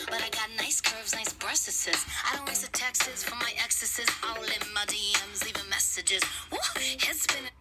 But I got nice curves, nice breast assists. I don't waste the texts from my exes all in my DMs, leaving messages. Woo, head spinning.